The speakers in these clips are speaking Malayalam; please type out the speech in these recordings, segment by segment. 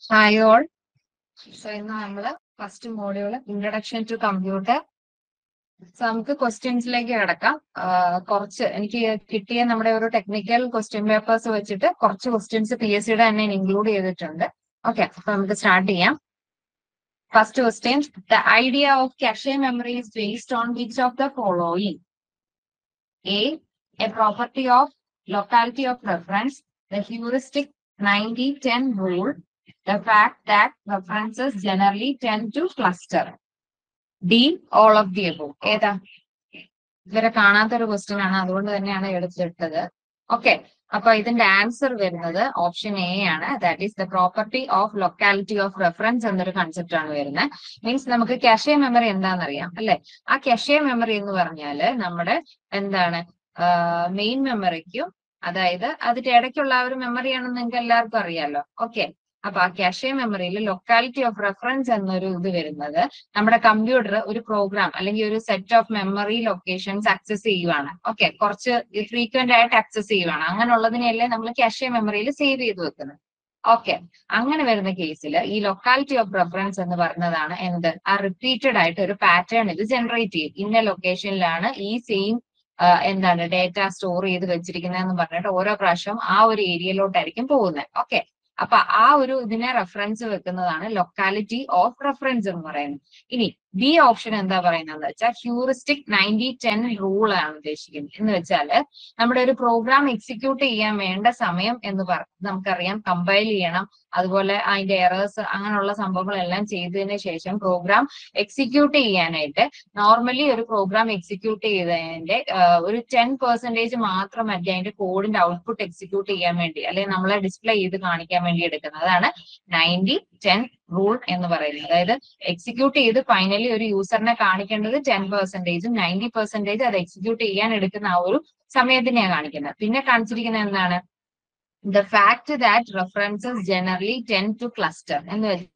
Hi all. So ഇന്ന് നമ്മള് first module introduction to computer. So നമുക്ക് ക്വസ്റ്റ്യൻസിലേക്ക് കിടക്കാം. കുറച്ച് എനിക്ക് കിട്ടിയ നമ്മുടെ ഒരു ടെക്നിക്കൽ ക്വസ്റ്റ്യൻ പേപ്പേഴ്സ് വെച്ചിട്ട് കുറച്ച് ക്വസ്റ്റ്യൻസ് PSCയുടെ തന്നെ ഇൻക്ലൂഡ് ചെയ്തിട്ടുണ്ട്. ഓക്കെ, അപ്പൊ നമുക്ക് സ്റ്റാർട്ട് ചെയ്യാം. First question, the idea of cache memory is based on which of the following? A property of locality of reference, the heuristic 90-10 rule, the fact that references generally tend to cluster. D, all of the above. ഏതാ? ഇവരെ കാണാത്തൊരു ക്വസ്റ്റ്യൻ ആണ്, അതുകൊണ്ട് തന്നെയാണ് എടുത്തിട്ടത്. ഓക്കെ, അപ്പൊ ഇതിന്റെ ആൻസർ വരുന്നത് ഓപ്ഷൻ എ ആണ്. That is the property of locality of reference എന്നൊരു കൺസെപ്റ്റ് ആണ് വരുന്നത്. മീൻസ് നമുക്ക് cache മെമ്മറി എന്താണെന്നറിയാം അല്ലെ? ആ cache മെമ്മറി എന്ന് പറഞ്ഞാല് നമ്മുടെ എന്താണ് മെയിൻ മെമ്മറിക്കും, അതായത് അതിന്റെ ഇടയ്ക്കുള്ള ആ ഒരു മെമ്മറിയാണെന്ന് നിങ്ങൾക്ക് എല്ലാവർക്കും അറിയാലോ. ഓക്കെ, അപ്പൊ ആ cache മെമ്മറിയിൽ ലൊക്കാലിറ്റി ഓഫ് റെഫറൻസ് എന്നൊരു ഇത് വരുന്നത് നമ്മുടെ കമ്പ്യൂട്ടർ ഒരു പ്രോഗ്രാം അല്ലെങ്കിൽ ഒരു set of memory locations access ചെയ്യുവാണ്. ഓക്കെ, കുറച്ച് ഫ്രീക്വന്റ് ആയിട്ട് ആക്സസ് ചെയ്യുവാണ്. അങ്ങനെയുള്ളതിനെയല്ലേ നമ്മൾ cache മെമ്മറിയിൽ സേവ് ചെയ്ത് വെക്കുന്നത്. ഓക്കെ, അങ്ങനെ വരുന്ന കേസിൽ ഈ ലൊക്കാലിറ്റി ഓഫ് റെഫറൻസ് എന്ന് പറയുന്നതാണ് എന്ത്? ആ റിപ്പീറ്റഡ് ആയിട്ട് ഒരു പാറ്റേൺ ഇത് ജനറേറ്റ് ചെയ്യും. ഇന്ന ലൊക്കേഷനിലാണ് ഈ സെയിം എന്താണ് ഡേറ്റ സ്റ്റോർ ചെയ്ത് വെച്ചിരിക്കുന്നതെന്ന് പറഞ്ഞിട്ട് ഓരോ പ്രാവശ്യം ആ ഒരു ഏരിയയിലോട്ടായിരിക്കും പോകുന്നത്. ഓക്കെ, അപ്പൊ ആ ഒരു ഇതിനെ റെഫറൻസ് വെക്കുന്നതാണ് ലൊക്കാലിറ്റി ഓഫ് റെഫറൻസ് എന്ന് പറയുന്നത്. ഇനി ബി ഓപ്ഷൻ എന്താ പറയുന്നത് വെച്ചാൽ ഹ്യൂറിസ്റ്റിക് 90-10 റൂൾ ആണ് ഉദ്ദേശിക്കുന്നത്. എന്ന് വെച്ചാല് നമ്മുടെ ഒരു പ്രോഗ്രാം എക്സിക്യൂട്ട് ചെയ്യാൻ വേണ്ട സമയം എന്ന് നമുക്കറിയാം, കമ്പൈൽ ചെയ്യണം, അതുപോലെ അതിന്റെ എറേഴ്സ് അങ്ങനെയുള്ള സംഭവങ്ങളെല്ലാം ചെയ്തതിന് ശേഷം പ്രോഗ്രാം എക്സിക്യൂട്ട് ചെയ്യാനായിട്ട് നോർമലി ഒരു പ്രോഗ്രാം എക്സിക്യൂട്ട് ചെയ്തതിന്റെ ഒരു 10% മാത്രമല്ല അതിന്റെ കോഡിന്റെ ഔട്ട്പുട്ട് എക്സിക്യൂട്ട് ചെയ്യാൻ വേണ്ടി അല്ലെങ്കിൽ നമ്മളെ ഡിസ്പ്ലേ ചെയ്ത് കാണിക്കാൻ വേണ്ടി എടുക്കുന്നത്. അതാണ് 90-10 റൂൾ എന്ന് പറയുന്നത്. അതായത് എക്സിക്യൂട്ട് ചെയ്ത് ഫൈനലി ഒരു യൂസറിനെ കാണിക്കേണ്ടത് 10%, 90% അത് എക്സിക്യൂട്ട് ചെയ്യാൻ എടുക്കുന്ന ആ ഒരു സമയത്തിനെയാണ് കാണിക്കുന്നത്. പിന്നെ കാണിച്ചിരിക്കുന്നത് എന്താണ്? The fact that references generally tend to cluster എന്ന് വെച്ചാൽ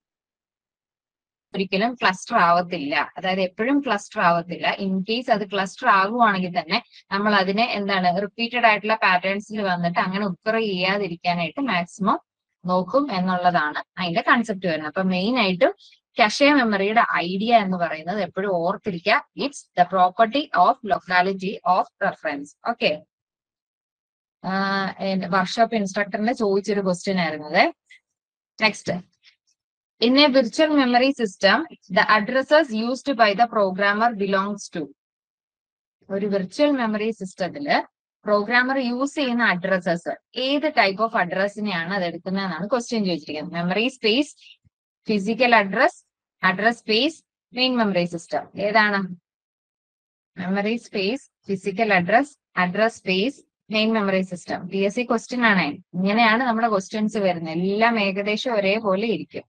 ഒരിക്കലും ക്ലസ്റ്റർ ആവത്തില്ല, അതായത് എപ്പോഴും ക്ലസ്റ്റർ ആവത്തില്ല. ഇൻ കേസ് അത് ക്ലസ്റ്റർ ആകുവാണെങ്കിൽ തന്നെ നമ്മൾ അതിനെ എന്താണ് റിപ്പീറ്റഡ് ആയിട്ടുള്ള പാറ്റേൺസിൽ വന്നിട്ട് അങ്ങനെ ഉത്തർ ചെയ്യാതിരിക്കാനായിട്ട് മാക്സിമം നോക്കും എന്നുള്ളതാണ് അതിന്റെ കൺസെപ്റ്റ് വരുന്നത്. അപ്പൊ മെയിൻ ആയിട്ടും cache മെമ്മറിയുടെ ഐഡിയ എന്ന് പറയുന്നത് എപ്പോഴും ഓർത്തിരിക്കുക, it's the property of locality of reference. Okay, workshop ഇൻസ്ട്രക്ടറിന്റെ ചോദിച്ചൊരു ക്വസ്റ്റ്യൻ ആയിരുന്നത്. Next, in a virtual memory system, the addresses used by the programmer belongs to. ഒരു വിർച്വൽ മെമ്മറി സിസ്റ്റത്തില് പ്രോഗ്രാമർ യൂസ് ചെയ്യുന്ന അഡ്രസ്സസ് ഏത് ടൈപ്പ് ഓഫ് അഡ്രസ്സിനെയാണ് അത് എടുക്കുന്നതെന്നാണ് ക്വസ്റ്റ്യൻ ചോദിച്ചിരിക്കുന്നത്. Memory space, physical address, address space, main memory system. ഏതാണ്? Memory space, physical address, address space, main memory system. PSC question ആണ്. ഇങ്ങനെയാണ് നമ്മുടെ ക്വസ്റ്റ്യൻസ് വരുന്നത്. എല്ലാം ഏകദേശം ഒരേപോലെ ഇരിക്കും.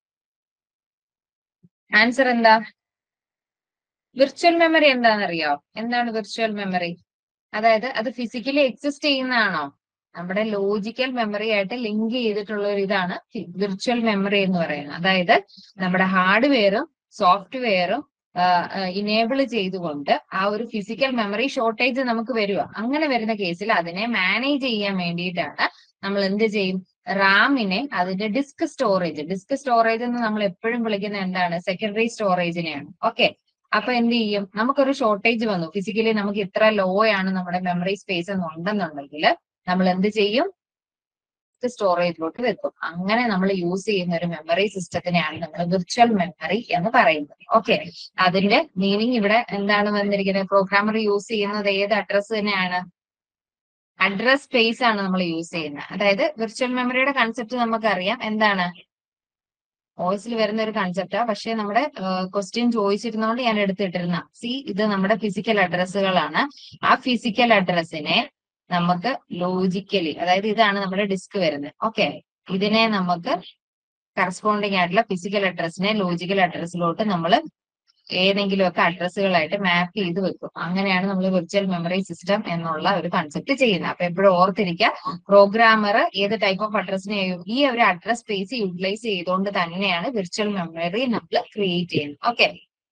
ആൻസർ എന്താ? വിർച്വൽ മെമ്മറി എന്താണെന്നറിയോ? എന്താണ് വിർച്വൽ മെമ്മറി? അതായത് അത് ഫിസിക്കലി എക്സിസ്റ്റ് ചെയ്യുന്നതാണോ? നമ്മുടെ ലോജിക്കൽ മെമ്മറി ആയിട്ട് ലിങ്ക് ചെയ്തിട്ടുള്ള ഒരു ഇതാണ് വിർച്വൽ മെമ്മറി എന്ന് പറയുന്നത്. അതായത് നമ്മുടെ ഹാർഡ്വെയറും സോഫ്റ്റ്വെയറും ഇനേബിൾ ചെയ്തുകൊണ്ട് ആ ഒരു ഫിസിക്കൽ മെമ്മറി ഷോർട്ടേജ് നമുക്ക് വരിക. അങ്ങനെ വരുന്ന കേസിൽ അതിനെ മാനേജ് ചെയ്യാൻ വേണ്ടിയിട്ടാണ് നമ്മൾ എന്ത് ചെയ്യും? റാമിനെ അതിന്റെ ഡിസ്ക് സ്റ്റോറേജ് എന്ന് നമ്മൾ എപ്പോഴും വിളിക്കുന്ന എന്താണ്? സെക്കൻഡറി സ്റ്റോറേജിനെയാണ്. ഓക്കെ, അപ്പൊ എന്ത് ചെയ്യും? നമുക്കൊരു ഷോർട്ടേജ് വന്നു, ഫിസിക്കലി നമുക്ക് ഇത്ര ലോ ആണ് നമ്മുടെ മെമ്മറി സ്പേസ് എന്നുണ്ടെന്നുണ്ടെങ്കിൽ നമ്മൾ എന്ത് ചെയ്യും? സ്റ്റോറേജിലോട്ട് വെക്കും. അങ്ങനെ നമ്മൾ യൂസ് ചെയ്യുന്ന ഒരു മെമ്മറി സിസ്റ്റത്തിനെയാണ് നമ്മൾ വിർച്വൽ മെമ്മറി എന്ന് പറയുന്നത്. ഓക്കെ, അതിന്റെ മീനിങ് ഇവിടെ എന്താണ് വന്നിരിക്കുന്നത്? പ്രോഗ്രാമർ യൂസ് ചെയ്യുന്നത് ഏത് അഡ്രസ് തന്നെയാണ്? അഡ്രസ് സ്പേസ് ആണ് നമ്മൾ യൂസ് ചെയ്യുന്നത്. അതായത് വിർച്വൽ മെമ്മറിയുടെ കൺസെപ്റ്റ് നമുക്കറിയാം. എന്താണ്? വോയിസിൽ വരുന്ന ഒരു കൺസെപ്റ്റാ, പക്ഷെ നമ്മുടെ ക്വസ്റ്റ്യൻ ചോദിച്ചിരുന്നോണ്ട് ഞാൻ എടുത്തിട്ടിരുന്ന ഇത് നമ്മുടെ ഫിസിക്കൽ അഡ്രസ്സുകളാണ്. ആ ഫിസിക്കൽ അഡ്രസ്സിനെ നമുക്ക് ലോജിക്കലി, അതായത് ഇതാണ് നമ്മുടെ ഡിസ്ക് വരുന്നത്. ഓക്കെ, ഇതിനെ നമുക്ക് കറസ്പോണ്ടിങ് ആയിട്ടുള്ള ഫിസിക്കൽ അഡ്രസ്സിനെ ലോജിക്കൽ അഡ്രസ്സിലോട്ട് നമ്മൾ ഏതെങ്കിലുമൊക്കെ അഡ്രസ്സുകളായിട്ട് മാപ്പ് ചെയ്ത് വെക്കും. അങ്ങനെയാണ് നമ്മൾ വിർച്വൽ മെമ്മറി സിസ്റ്റം എന്നുള്ള ഒരു കൺസെപ്റ്റ് ചെയ്യുന്നത്. അപ്പൊ എപ്പോഴും ഓർത്തിരിക്കുക, പ്രോഗ്രാമർ ഏത് ടൈപ്പ് ഓഫ് അഡ്രസ്സിനെ ഈ ഒരു അഡ്രസ് സ്പേസ് യൂട്ടിലൈസ് ചെയ്തുകൊണ്ട് തന്നെയാണ് വിർച്വൽ മെമ്മറി നമ്മൾ ക്രിയേറ്റ് ചെയ്യുന്നത്. Okay,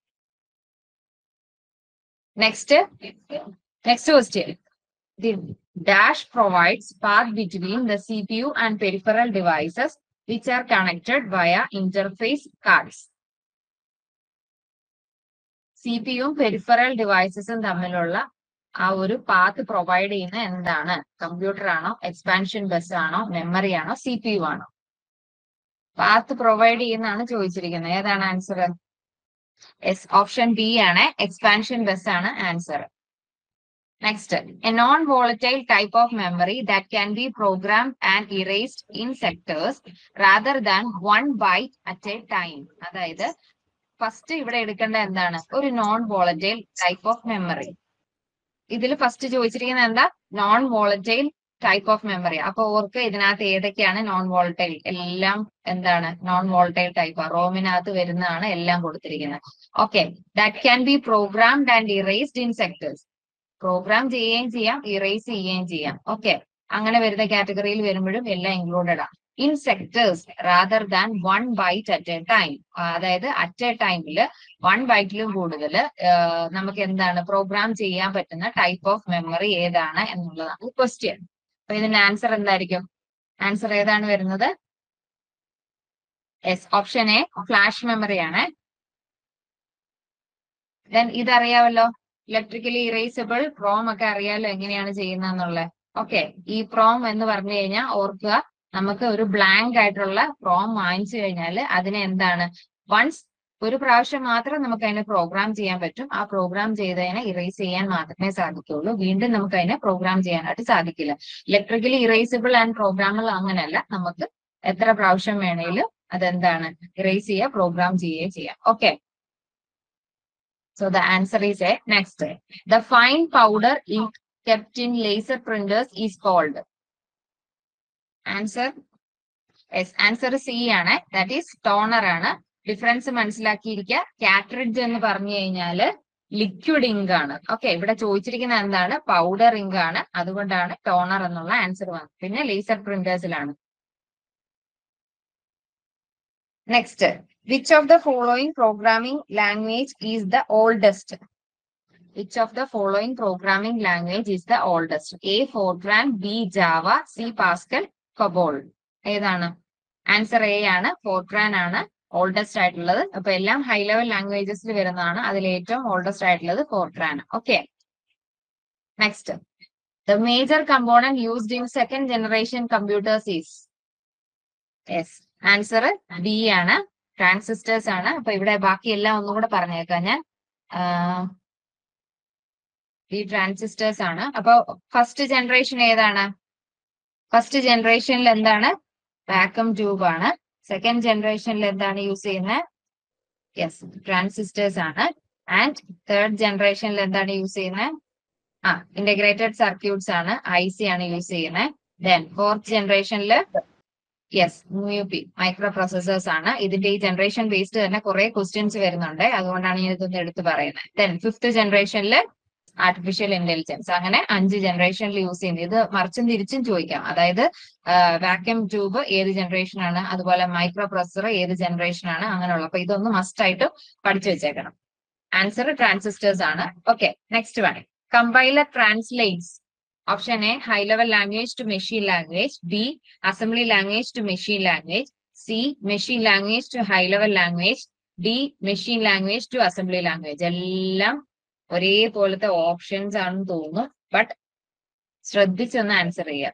next question. The dash provides path between the CPU and peripheral devices which are connected via interface cards. CPU peripheral ഡിവൈസസും തമ്മിലുള്ള ആ ഒരു പാത്ത് പ്രൊവൈഡ് ചെയ്യുന്ന എന്താണ്? കമ്പ്യൂട്ടർ ആണോ, എക്സ്പാൻഷൻ ബസ് ആണോ, മെമ്മറി ആണോ, CPU ആണോ? പാത്ത് പ്രൊവൈഡ് ചെയ്യുന്നതാണ് ചോദിച്ചിരിക്കുന്നത്. ഏതാണ് ആൻസർ? യെസ്, ഓപ്ഷൻ ബി ആണ്, എക്സ്പാൻഷൻ ബസ് ആണ് answer. Next, a non volatile type of memory that can be programmed and erased in sectors rather than one byte at a time. അതായത് ഫസ്റ്റ് ഇവിടെ എടുക്കേണ്ട എന്താണ്? ഒരു non volatile type of memory. ഇതിൽ ഫസ്റ്റ് ചോദിച്ചിരിക്കുന്നത് എന്താ? Non volatile type of memory. അപ്പൊ ഓർക്ക് ഇതിനകത്ത് ഏതൊക്കെയാണ് നോൺ വോളറ്റൈൽ? എല്ലാം എന്താണ്? Non volatile type. റോമിനകത്ത് വരുന്നതാണ് എല്ലാം കൊടുത്തിരിക്കുന്നത്. Okay, that can be programmed and erased in sectors. Program ചെയ്യുകയും ചെയ്യാം, ഇറേസ് ചെയ്യുകയും ചെയ്യാം. ഓക്കെ, അങ്ങനെ വരുന്ന കാറ്റഗറിയിൽ വരുമ്പോഴും എല്ലാം ഇൻക്ലൂഡഡ് ആണ്. In sectors rather than one byte at a time. അതായത് അറ്റ് എ ടൈമിൽ വൺ ബൈറ്റിലും കൂടുതൽ നമുക്ക് എന്താണ് പ്രോഗ്രാം ചെയ്യാൻ പറ്റുന്ന ടൈപ്പ് ഓഫ് മെമ്മറി ഏതാണ് എന്നുള്ളതാണ് ക്വസ്റ്റ്യൻ. അപ്പൊ ഇതിന്റെ ആൻസർ എന്തായിരിക്കും? ആൻസർ ഏതാണ് വരുന്നത്? Yes, option A flash memory ആണ്. ദെൻ ഇതറിയാമല്ലോ, ഇലക്ട്രിക്കലി ഇറേസബിൾ പ്രോം ഒക്കെ അറിയാലോ എങ്ങനെയാണ് ചെയ്യുന്നതെന്നുള്ളത്. ഓക്കെ, ഈ പ്രോം എന്ന് പറഞ്ഞു കഴിഞ്ഞാൽ ഓർക്കുക, നമുക്ക് ഒരു ബ്ലാങ്ക് ആയിട്ടുള്ള പ്രോം വാങ്ങിച്ചു കഴിഞ്ഞാൽ അതിനെ എന്താണ്, വൺസ് ഒരു പ്രാവശ്യം മാത്രം നമുക്ക് അതിനെ പ്രോഗ്രാം ചെയ്യാൻ പറ്റും. ആ പ്രോഗ്രാം ചെയ്തതിനെ ഇറേസ് ചെയ്യാൻ മാത്രമേ സാധിക്കുള്ളൂ. വീണ്ടും നമുക്ക് അതിനെ പ്രോഗ്രാം ചെയ്യാനായിട്ട് സാധിക്കില്ല. ഇലക്ട്രിക്കലി ഇറേസബിൾ ആൻഡ് പ്രോഗ്രാമബിൾ അങ്ങനെയല്ല, നമുക്ക് എത്ര പ്രാവശ്യം വേണേലും അതെന്താണ് ഇറേസ് ചെയ്യുക, പ്രോഗ്രാം ചെയ്യുകയും ചെയ്യാം. Okay, so the answer is A. Next, the fine powder ink kept in laser printers is called. Answer, yes, answer C ആണ്, that is toner ആണ്. ഡിഫറൻസ് മനസ്സിലാക്കിയിരിക്കുക. കാട്രിഡ്ജ് എന്ന് പറഞ്ഞു കഴിഞ്ഞാല് ലിക്വിഡ് ഇങ്ക് ആണ്. ഓക്കെ, ഇവിടെ ചോദിച്ചിരിക്കുന്ന എന്താണ്? പൗഡർ ഇങ്ക് ആണ്. അതുകൊണ്ടാണ് ടോണർ എന്നുള്ള ആൻസർ വന്നത്. പിന്നെ ലേസർ പ്രിന്റേഴ്സിലാണ്. Next, which of the following programming language is the oldest? Which of the following programming language is the oldest? A. Fortran, B. Java, C. Pascal, COBOL. ഏതാണ്? ആൻസർ എ ആണ്, ഫോർട്രാൻ ആണ് ഓൾഡസ്റ്റ് ആയിട്ടുള്ളത്. അപ്പൊ എല്ലാം ഹൈ ലെവൽ ലാംഗ്വേജസിൽ വരുന്നതാണ്. അതിൽ ഏറ്റവും ഓൾഡസ്റ്റ് ആയിട്ടുള്ളത് Fortran. Okay, next, the major component used in second generation computers is. Yes, answer B ആണ്, ട്രാൻസിസ്റ്റേഴ്സ് ആണ്. അപ്പൊ ഇവിടെ ബാക്കി എല്ലാം ഒന്നും കൂടെ പറഞ്ഞേക്കാം ഞാൻ. ഈ ട്രാൻസിസ്റ്റേഴ്സ് ആണ്. അപ്പൊ ഫസ്റ്റ് ജനറേഷൻ ഏതാണ്? ഫസ്റ്റ് ജനറേഷനിൽ എന്താണ്? വാക്വം ട്യൂബ് ആണ്. സെക്കൻഡ് ജനറേഷനിൽ എന്താണ് യൂസ് ചെയ്യുന്നത്? യെസ്, ട്രാൻസിസ്റ്റേഴ്സ് ആണ്. ആൻഡ് തേർഡ് ജനറേഷനിൽ എന്താണ് യൂസ് ചെയ്യുന്നത്? ഇന്റഗ്രേറ്റഡ് സർക്യൂട്ട്സ് ആണ്, IC ആണ് യൂസ് ചെയ്യുന്നത്. ദെൻ ഫോർത്ത് ജനറേഷനിൽ യെസ്, MUP മൈക്രോ പ്രോസസേഴ്സ് ആണ്. ഇതിന്റെ ഈ ജനറേഷൻ ബേസ്ഡ് തന്നെ കുറെ ക്വസ്റ്റ്യൻസ് വരുന്നുണ്ട്, അതുകൊണ്ടാണ് ഞാൻ ഇതൊന്ന് എടുത്ത് പറയുന്നത്. Then fifth generation artificial intelligence. അങ്ങനെ 5 ജനറേഷനിൽ യൂസ് ചെയ്യുന്നത്. ഇത് മറിച്ചും തിരിച്ചും ചോദിക്കാം. അതായത് വാക്യൂം ട്യൂബ് ഏത് ജനറേഷൻ ആണ്, അതുപോലെ മൈക്രോ പ്രോസസർ ഏത് ജനറേഷൻ ആണ്, അങ്ങനെയുള്ള. അപ്പൊ ഇതൊന്ന് മസ്റ്റ് ആയിട്ട് പഠിച്ചു വെച്ചേക്കണം. ആൻസർ ട്രാൻസിസ്റ്റേഴ്സ് ആണ്. Okay, next one, compiler translates. Option A high level language to machine language, B assembly language to machine language, C machine language to high level language, D machine language to assembly language. എല്ലാം ഒരേപോലത്തെ ഓപ്ഷൻസ് ആണെന്ന് തോന്നുന്നു, ബട്ട് ശ്രദ്ധിച്ചൊന്ന് ആൻസർ ചെയ്യാം.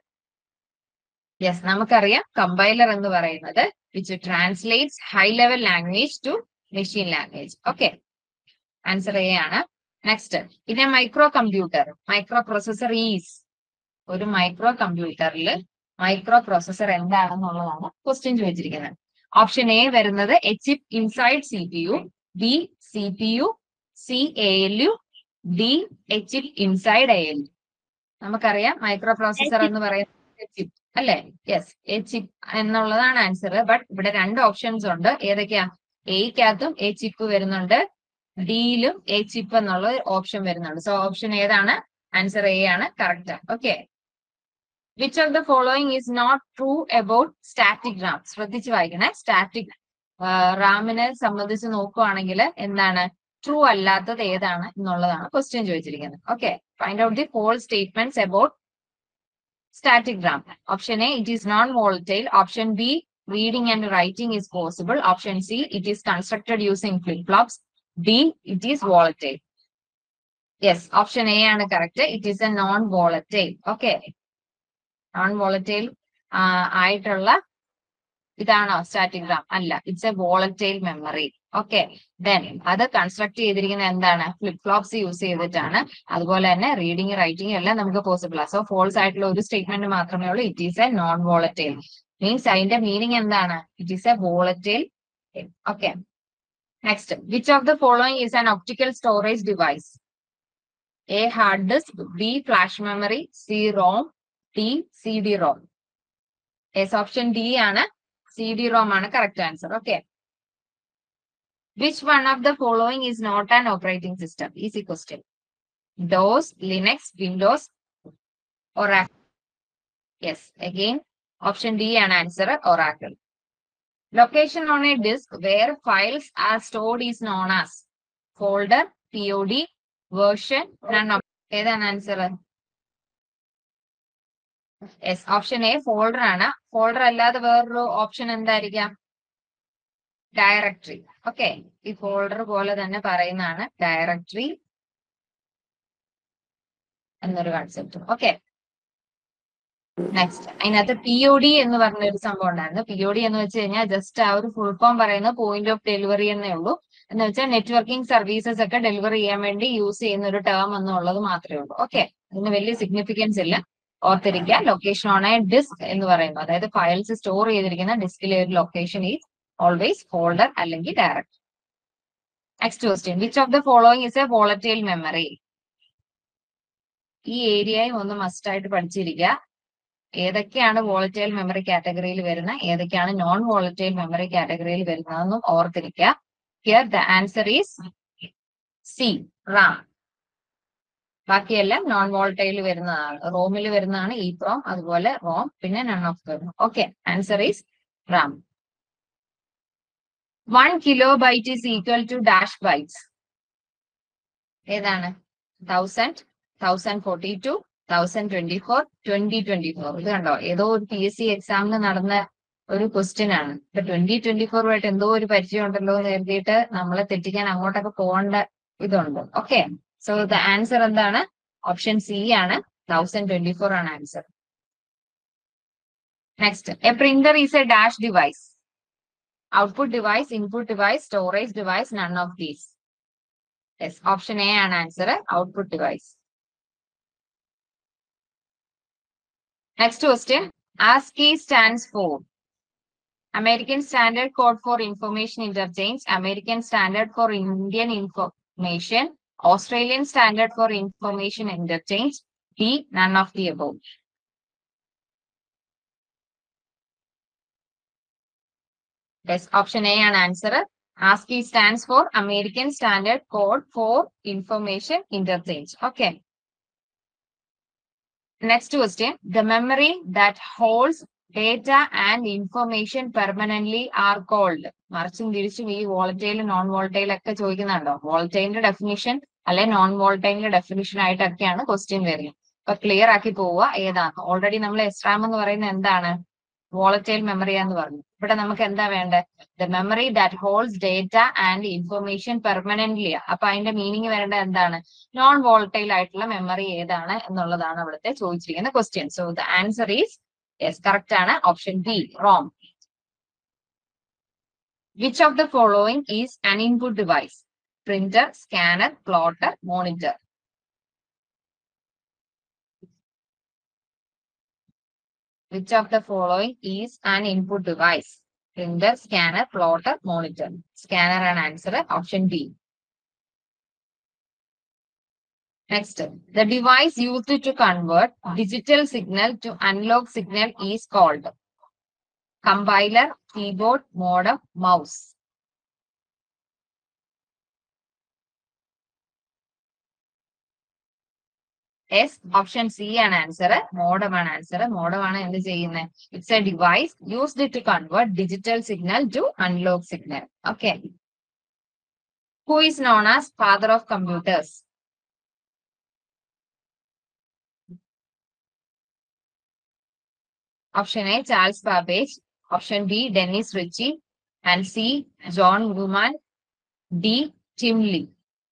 യെസ്, നമുക്കറിയാം കമ്പൈലർ എന്ന് പറയുന്നത് which translates high level language to machine language. Okay, answer A ആണ്. നെക്സ്റ്റ്, പിന്നെ micro computer, micro processor is. ഒരു മൈക്രോ കമ്പ്യൂട്ടറിൽ മൈക്രോ പ്രോസസർ എന്താണെന്നുള്ളതാണ് ക്വസ്റ്റ്യൻ ചോദിച്ചിരിക്കുന്നത്. ഓപ്ഷൻ എ വരുന്നത് a chip inside CPU, B CPU, C ALU, D a chip inside ALU. നമുക്കറിയാം മൈക്രോ പ്രോസസർ എന്ന് പറയുന്നത് ചിപ്പ് അല്ലെ? യെസ്, എ ചിപ്പ് എന്നുള്ളതാണ് ആൻസർ. ബട്ട് ഇവിടെ 2 ഓപ്ഷൻസ് ഉണ്ട്. ഏതൊക്കെയാ? എയ്ക്കകത്തും എ ചിപ്പ് വരുന്നുണ്ട്, ഡിയിലും എ ചിപ്പ് എന്നുള്ള ഓപ്ഷൻ വരുന്നുണ്ട്. സോ ഓപ്ഷൻ ഏതാണ്? ആൻസർ എ ആണ് correct. Okay, which of the following is not true about static RAM. ശ്രദ്ധിച്ച് വായിക്കണേ. സ്റ്റാറ്റിക് റാമിനെ സംബന്ധിച്ച് നോക്കുകയാണെങ്കിൽ എന്താണ് ട്രൂ അല്ലാത്തത് ഏതാണ് എന്നുള്ളതാണ് ക്വസ്റ്റ്യൻ ചോദിച്ചിരിക്കുന്നത്. Okay, find out the false statements about static RAM. Option A it is non volatile, option B reading and writing is possible. Option C, it is constructed using flip-flops. D, it is volatile. Yes, option A ആണ് correct. It is a non-volatile. Okay. Non-volatile ആയിട്ടുള്ള ഇതാണോ സ്റ്റാറ്റിക് റാം? അല്ല, it's a volatile memory. Okay, then അത് കൺസ്ട്രക്ട് ചെയ്തിരിക്കുന്നത് എന്താണ്? ഫ്ലിപ്പ് ഫ്ലോപ്സ് യൂസ് ചെയ്തിട്ടാണ്. അതുപോലെ തന്നെ റീഡിങ് റൈറ്റിംഗ് എല്ലാം നമുക്ക് പോസിബിൾ ആണ്. സോ ഫോൾസ് ആയിട്ടുള്ള ഒരു സ്റ്റേറ്റ്മെന്റ് മാത്രമേ ഉള്ളൂ. It is a non volatile. Means അതിന്റെ മീനിങ് എന്താണ്? It is a volatile. Okay, next, which of the following is an optical storage device? A hard disk, B flash memory, C ROM, D C D ROM. Yes, option D ആണ്, സി ഡി റോം ആണ് correct answer. Okay, which one of the following is not an operating system? Easy question. DOS, Linux, Windows, Oracle. Yes, again, option D ആണ് answer, Oracle. Location on a disk where files are stored is known as folder, POD, version, none of. ഏതാണ് answer? Yes, option A folder ആണ്. ഫോൾഡർ അല്ലാതെ വേറൊരു ഓപ്ഷൻ എന്തായിരിക്കാം? ഡയറക്ടറി. ഓക്കെ, ഈ ഫോൾഡർ പോലെ തന്നെ പറയുന്നതാണ് ഡയറക്ടറി എന്നൊരു കൺസെപ്റ്റ്. ഓക്കെ, നെക്സ്റ്റ്, അതിനകത്ത് POD എന്ന് പറഞ്ഞ ഒരു സംഭവം ഉണ്ടായിരുന്നു. POD എന്ന് വെച്ച് കഴിഞ്ഞാൽ ജസ്റ്റ് ആ ഒരു ഫുൾ ഫോം പറയുന്നത് പോയിന്റ് ഓഫ് ഡെലിവറി എന്നേ ഉള്ളൂ. എന്ന് വെച്ചാൽ നെറ്റ്വർക്കിംഗ് സർവീസസ് ഒക്കെ ഡെലിവർ ചെയ്യാൻ വേണ്ടി യൂസ് ചെയ്യുന്ന ഒരു ടേം എന്നുള്ളത് മാത്രമേ ഉള്ളൂ. ഓക്കെ, അതിന് വലിയ സിഗ്നിഫിക്കൻസ് ഇല്ല. ഓർത്തിരിക്കുക, ലൊക്കേഷൻ ഓൺ എ ഡിസ്ക് എന്ന് പറയുമ്പോൾ അതായത് ഫയൽസ് സ്റ്റോർ ചെയ്തിരിക്കുന്ന ഡിസ്കിലെ ഒരു ലൊക്കേഷൻ ഈസ് ഓൾവേസ് ഫോൾഡർ അല്ലെങ്കിൽ directory. Next question, which of the following is a volatile memory? ഈ ഏരിയയും ഒന്ന് മസ്റ്റ് ആയിട്ട് പഠിച്ചിരിക്കുക. ഏതൊക്കെയാണ് വോളറ്റൈൽ മെമ്മറി കാറ്റഗറിയിൽ വരുന്നത്, ഏതൊക്കെയാണ് നോൺ വോളറ്റൈൽ മെമ്മറി കാറ്റഗറിയിൽ വരുന്നതെന്നും ഓർത്തിരിക്കുക. Here the answer is C, RAM. ബാക്കിയെല്ലാം നോൺ വോളറ്റൈൽ വരുന്നതാണ്. റോമിൽ വരുന്നതാണ് EEPROM, അതുപോലെ റോം, പിന്നെ none of the. Okay, answer is RAM. 1 kilobyte is equal to dash bytes. ഏതാണ്? 1000, 1042, 1024, 2024. ഇത് കണ്ടോ, ഏതോ ഒരു PSC എക്സാമിന് നടന്ന ഒരു ക്വസ്റ്റ്യൻ ആണ്. ഇപ്പൊ 2024 ആയിട്ട് എന്തോ ഒരു പരിചയം ഉണ്ടല്ലോ എന്ന് കരുതിയിട്ട് നമ്മളെ തെറ്റിക്കാൻ അങ്ങോട്ടൊക്കെ പോകേണ്ട ഇതുണ്ട്. ഓക്കെ, സോ ദ ആൻസർ എന്താണ്? ഓപ്ഷൻ സി ആണ്, 1024 ആണ് answer. Next, a printer is a dash device. Output device, input device, storage device, none of these. Yes, option A ആണ് answer, output device. Next question, ASCII stands for American Standard Code for Information Interchange, American Standard for Indian Information, Australian Standard for Information Interchange, D, none of the above. Yes, option A ആണ് answer. ASCII stands for American Standard Code for Information Interchange. Okay. Next question, the memory that holds data and information permanently are called. മറിച്ചും തിരിച്ചും ഈ വോളറ്റൈൽ നോൺ വോളറ്റൈൽ ഒക്കെ ചോദിക്കുന്നുണ്ടോ? വോളറ്റൈലിന്റെ ഡെഫിനിഷൻ അല്ലെ നോൺ വോളറ്റൈലിന്റെ ഡെഫിനിഷൻ ആയിട്ടൊക്കെയാണ് ക്വസ്റ്റ്യൻ വരുന്നത്. അപ്പൊ ക്ലിയർ ആക്കി പോവുക ഏതാണ്. ഓൾറെഡി നമ്മൾ SRAM എന്ന് പറയുന്നത് എന്താണ്? വോളറ്റൈൽ മെമ്മറി എന്ന് പറഞ്ഞു. ഇവിടെ നമുക്ക് എന്താ വേണ്ടത്? The memory that holds data and information permanently. അപ്പൊ അതിന്റെ മീനിങ് വരേണ്ടത് എന്താണ്? നോൺ വോളറ്റൈൽ ആയിട്ടുള്ള മെമ്മറി ഏതാണ് എന്നുള്ളതാണ് ഇവിടുത്തെ ചോദിച്ചിരിക്കുന്ന question. So the answer is yes, correct ആണ്, option B, ROM. Which of the following is an input device? Printer, scanner, plotter, monitor. Which of the following is an input device? Printer, scanner, plotter, monitor. Scanner and answer, option D. Next, the device used to convert digital signal to analog signal is called compiler, keyboard, modem, mouse. Yes, option C ആണ് ആൻസർ, മോഡം ആണ് ആൻസർ. മോഡം ആണ് എന്ത് ചെയ്യുന്നത്? It's a device used to convert digital signal to analogue signal. Okay. Who is known as father of computers? Option A, Charles Babbage. Option B, Dennis Ritchie. And C, John Newman. D, Tim Lee.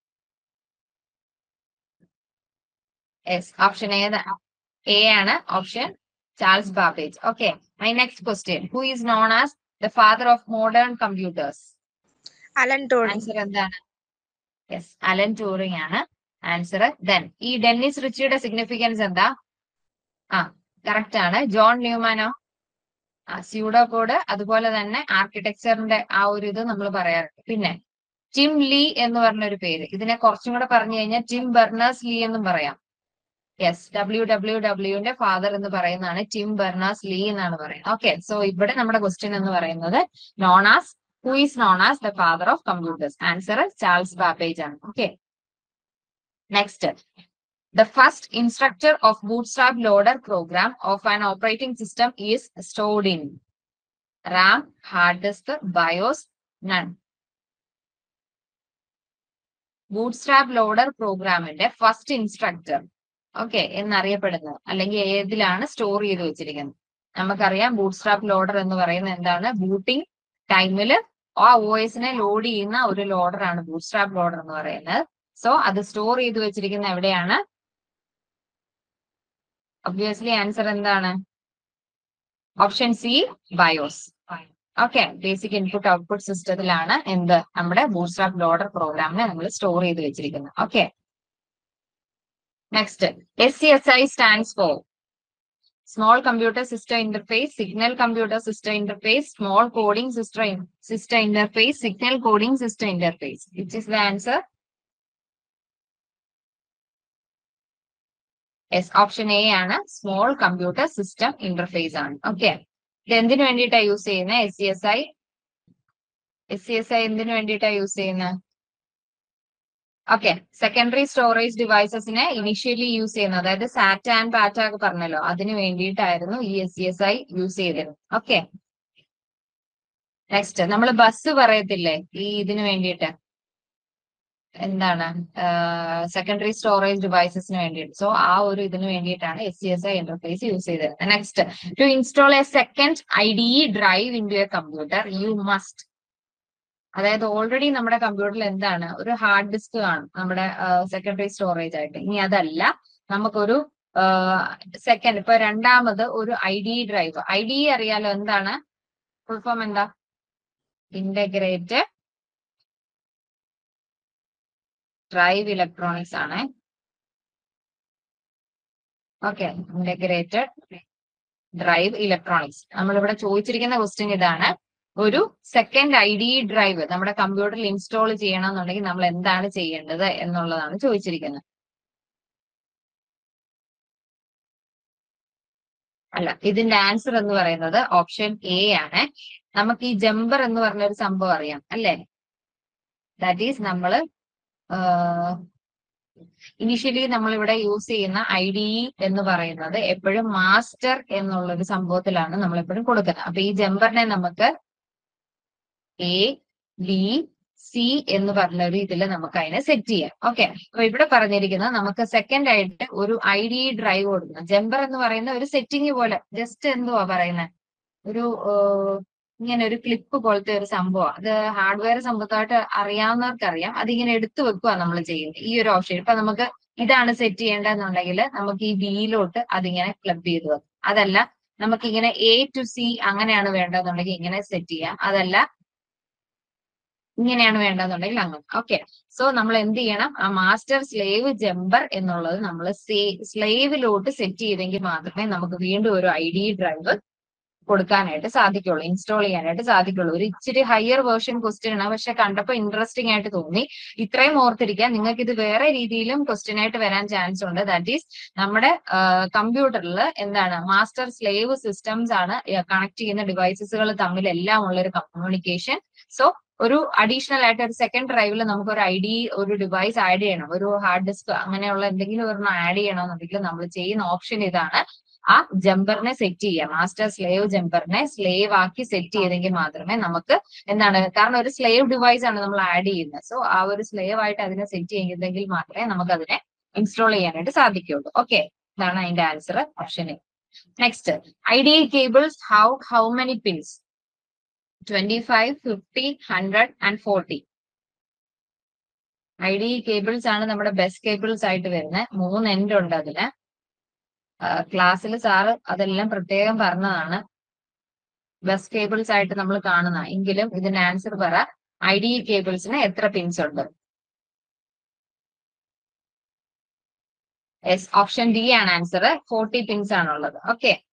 Yes, option A and option Charles Babbage. Okay, my next question. Who is known as the father of modern computers? Alan Turing. Answer എന്താണ്? Yes, Alan Turing ആണ് ആൻസർ. Then ഈ ഡെന്നിസ് റിച്ചിയുടെ സിഗ്നിഫിക്കൻസ് എന്താ? കറക്റ്റ് ആണ്. ജോൺ ന്യൂമാനോ? സ്യൂഡോ കോഡ്, അതുപോലെ തന്നെ ആർക്കിടെക്ചറിന്റെ ആ ഒരു ഇത് നമ്മൾ പറയാറുണ്ട്. പിന്നെ ടിം ലീ എന്ന് പറഞ്ഞൊരു പേര്, ഇതിനെ കുറച്ചും കൂടെ പറഞ്ഞു കഴിഞ്ഞാൽ ടിം ബെർണേഴ്സ് ലീ എന്നും പറയാം. യെസ്, WWWന്റെ ഫാദർ എന്ന് പറയുന്നതാണ് ടിം ബെർണേഴ്സ് ലീ എന്നാണ് പറയുന്നത്. ഓക്കെ, സോ ഇവിടെ നമ്മുടെ ക്വസ്റ്റ്യൻ എന്ന് പറയുന്നത് who is known as the father of computers? Answer Charles Babbage ആണ്. Okay, next. The first instructor of Bootstrap loader program of an operating system is stored in RAM, hard disk, BIOS, none. Bootstrap loader പ്രോഗ്രാമിന്റെ ഫസ്റ്റ് ഇൻസ്ട്രക്ടർ എന്നറിയപ്പെടുന്നത് അല്ലെങ്കിൽ ഏതിലാണ് സ്റ്റോർ ചെയ്ത് വെച്ചിരിക്കുന്നത്? നമുക്കറിയാം ബൂട്ട്സ്ട്രാപ്പ് ലോഡർ എന്ന് പറയുന്നത് എന്താണ്? ബൂട്ടിംഗ് ടൈമിൽ ആ OSനെ ലോഡ് ചെയ്യുന്ന ഒരു ലോഡർ ആണ് ബൂട്ട്സ്ട്രാപ്പ് ലോഡർ എന്ന് പറയുന്നത്. സോ അത് സ്റ്റോർ ചെയ്ത് വെച്ചിരിക്കുന്ന എവിടെയാണ്? ഒബ്വിയസ്ലി ആൻസർ എന്താണ്? Option C, BIOS. Okay, basic input output സിസ്റ്റത്തിലാണ് എന്ത് നമ്മുടെ ബൂട്ട്സ്ട്രാപ്പ് ലോഡർ പ്രോഗ്രാമിനെ നമ്മൾ സ്റ്റോർ ചെയ്ത് വെച്ചിരിക്കുന്നത്. Okay, next. SCSI stands for Small Computer System Interface, Signal Computer System Interface, Small Coding System Interface, Signal Coding System Interface. Which is the answer? Yes, option A ആണ് സ്മോൾ കമ്പ്യൂട്ടർ സിസ്റ്റം ഇന്റർഫേസ് ആണ്. ഓക്കെ, ഇത് എന്തിനു വേണ്ടിയിട്ടാണ് യൂസ് ചെയ്യുന്നത്? SCSI എന്തിനു വേണ്ടിയിട്ടാണ് യൂസ് ചെയ്യുന്നത്? ഓക്കെ, സെക്കൻഡറി സ്റ്റോറേജ് ഡിവൈസസിനെ ഇനിഷ്യലി യൂസ് ചെയ്യുന്നത്, അതായത് സാറ്റ ആൻഡ് പാറ്റ ഒക്കെ പറഞ്ഞല്ലോ, അതിന് വേണ്ടിയിട്ടായിരുന്നു ഈ SCSI യൂസ് ചെയ്തിരുന്നത്. Okay, next. നമ്മൾ ബസ് പറയത്തില്ലേ ഈ ഇതിനു വേണ്ടിയിട്ട്, എന്താണ്? സെക്കൻഡറി സ്റ്റോറേജ് ഡിവൈസസിന് വേണ്ടിയിട്ട്. സോ ആ ഒരു ഇതിനു വേണ്ടിയിട്ടാണ് SCSI ഇന്റർഫേസ് യൂസ് ചെയ്തിരുന്നത്. Next. To install a second IDE drive in to a computer you must, അതായത് ഓൾറെഡി നമ്മുടെ കമ്പ്യൂട്ടറിൽ എന്താണ്? ഒരു ഹാർഡ് ഡിസ്ക് കാണും നമ്മുടെ സെക്കൻഡറി സ്റ്റോറേജ് ആയിട്ട്. ഇനി അതല്ല, നമുക്കൊരു സെക്കൻഡ് ഇപ്പൊ രണ്ടാമത് ഒരു IDE ഡ്രൈവ്. IDE അറിയാലോ എന്താണ്? ഫുൾ ഫോം എന്താ? ഇന്റഗ്രേറ്റഡ് ഡ്രൈവ് ഇലക്ട്രോണിക്സ് ആണ്. Okay, integrated drive electronics. നമ്മളിവിടെ ചോദിച്ചിരിക്കുന്ന ക്വസ്റ്റ്യൻ ഇതാണ്. ഒരു സെക്കൻഡ് IDE ഡ്രൈവ് നമ്മുടെ കമ്പ്യൂട്ടറിൽ ഇൻസ്റ്റാൾ ചെയ്യണമെന്നുണ്ടെങ്കിൽ നമ്മൾ എന്താണ് ചെയ്യേണ്ടത് എന്നുള്ളതാണ് ചോദിച്ചിരിക്കുന്നത്. അല്ല, ഇതിന്റെ ആൻസർ എന്ന് പറയുന്നത് ഓപ്ഷൻ A ആണ്. നമുക്ക് ഈ ജമ്പർ എന്ന് പറഞ്ഞ ഒരു സംഭവം അറിയാം അല്ലേ? ദാറ്റ് ഈസ് നമ്മൾ ഇനിഷ്യലി നമ്മളിവിടെ യൂസ് ചെയ്യുന്ന IDE എന്ന് പറയുന്നത് എപ്പോഴും മാസ്റ്റർ എന്നുള്ള ഒരു സംഭവത്തിലാണ് നമ്മൾ എപ്പോഴും കൊടുക്കുന്നത്. അപ്പൊ ഈ ജമ്പറിനെ നമുക്ക് A, B, C എന്ന് പറഞ്ഞ ഒരു ഇതിൽ നമുക്ക് അതിനെ സെറ്റ് ചെയ്യാം. ഓക്കെ, അപ്പൊ ഇവിടെ പറഞ്ഞിരിക്കുന്നത് നമുക്ക് സെക്കൻഡ് ആയിട്ട് ഒരു IDE ഡ്രൈവ് കൊടുക്കണം. ജമ്പർ എന്ന് പറയുന്ന ഒരു സെറ്റിംഗ് പോലെ, ജസ്റ്റ് എന്തുവാ പറയുന്നത്, ഒരു ഇങ്ങനെ ഒരു ക്ലിപ്പ് പോലത്തെ ഒരു സംഭവം. അത് ഹാർഡ്വെയർ സംബന്ധമായിട്ട് അറിയാവുന്നവർക്ക് അറിയാം. അതിങ്ങനെ എടുത്തു വെക്കുക നമ്മൾ ചെയ്യുന്നത് ഈ ഒരു ഓപ്ഷൻ. ഇപ്പൊ നമുക്ക് ഇതാണ് സെറ്റ് ചെയ്യേണ്ടതെന്നുണ്ടെങ്കിൽ നമുക്ക് ഈ ബിയിലോട്ട് അതിങ്ങനെ ക്ലബ് ചെയ്ത് വെക്കും. അതല്ല നമുക്കിങ്ങനെ A to C അങ്ങനെയാണ് വേണ്ടതെന്നുണ്ടെങ്കിൽ ഇങ്ങനെ സെറ്റ് ചെയ്യാം. അതല്ല ഇങ്ങനെയാണ് വേണ്ടതെന്നുണ്ടെങ്കിൽ അങ്ങനെ. ഓക്കെ, സോ നമ്മൾ എന്ത് ചെയ്യണം? ആ മാസ്റ്റർ സ്ലേവ് ജമ്പർ എന്നുള്ളത് നമ്മൾ സ്ലേവിലോട്ട് സെറ്റ് ചെയ്തെങ്കിൽ മാത്രമേ നമുക്ക് വീണ്ടും ഒരു IDE ഡ്രൈവ് കൊടുക്കാനായിട്ട് സാധിക്കുള്ളൂ, ഇൻസ്റ്റാൾ ചെയ്യാനായിട്ട് സാധിക്കുള്ളൂ. ഒരു ഇച്ചിരി ഹയർ വേർഷൻ ക്വസ്റ്റ്യൻ ആണ്, പക്ഷെ കണ്ടപ്പോൾ ഇൻട്രസ്റ്റിംഗ് ആയിട്ട് തോന്നി. ഇത്രയും ഓർത്തിരിക്കാം. നിങ്ങൾക്ക് ഇത് വേറെ രീതിയിലും ക്വസ്റ്റ്യൻ ആയിട്ട് വരാൻ ചാൻസ് ഉണ്ട്. ദാറ്റ് ഈസ് നമ്മുടെ കമ്പ്യൂട്ടറിൽ എന്താണ് മാസ്റ്റർ സ്ലേവ് സിസ്റ്റംസ് ആണ് കണക്ട് ചെയ്യുന്ന ഡിവൈസസുകൾ തമ്മിലെല്ലാം ഉള്ള ഒരു കമ്മ്യൂണിക്കേഷൻ. സോ ഒരു അഡീഷണൽ ആയിട്ട് ഒരു സെക്കൻഡ് ഡ്രൈവിൽ നമുക്ക് ഒരു IDE ഒരു ഡിവൈസ് ആഡ് ചെയ്യണം, ഒരു ഹാർഡ് ഡിസ്ക് അങ്ങനെയുള്ള എന്തെങ്കിലും ഒരെണ്ണം ആഡ് ചെയ്യണമെന്നുണ്ടെങ്കിൽ നമ്മൾ ചെയ്യുന്ന ഓപ്ഷൻ ഇതാണ്. ആ ജമ്പറിനെ സെറ്റ് ചെയ്യുക, മാസ്റ്റർ സ്ലേവ് ജമ്പറിനെ സ്ലേവ് ആക്കി സെറ്റ് ചെയ്തെങ്കിൽ മാത്രമേ നമുക്ക് എന്താണ്, കാരണം ഒരു സ്ലേവ് ഡിവൈസ് ആണ് നമ്മൾ ആഡ് ചെയ്യുന്നത്. സോ ആ ഒരു സ്ലേവ് ആയിട്ട് അതിനെ സെറ്റ് ചെയ്യുന്നെങ്കിൽ മാത്രമേ നമുക്ക് അതിനെ ഇൻസ്റ്റാൾ ചെയ്യാനായിട്ട് സാധിക്കുള്ളൂ. ഓക്കെ, ഇതാണ് അതിന്റെ answer, option A. Next. IDE cables have how many pins? 25, 50, 100 and 40. IDE cables ആണ് നമ്മുടെ ബെസ്റ്റ് കേബിൾസ് ആയിട്ട് വരുന്നത്. 3 എൻഡ് ഉണ്ട് അതിന്. ക്ലാസ്സിൽ സാറ് അതെല്ലാം പ്രത്യേകം പറഞ്ഞതാണ്. ബെസ്റ്റ് കേബിൾസ് ആയിട്ട് നമ്മൾ കാണുന്ന. എങ്കിലും ഇതിന്റെ ആൻസർ പറ. IDE കേബിൾസിന് എത്ര പിൻസ് ഉണ്ട്? യെസ്, ഓപ്ഷൻ ഡി ആണ് ആൻസർ. 40 പിൻസ് ആണുള്ളത്. ഓക്കെ.